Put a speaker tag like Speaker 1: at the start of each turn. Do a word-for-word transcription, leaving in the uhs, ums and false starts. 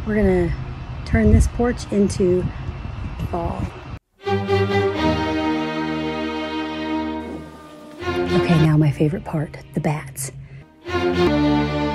Speaker 1: We're gonna turn this porch into fall. Okay, now my favorite part, the bats.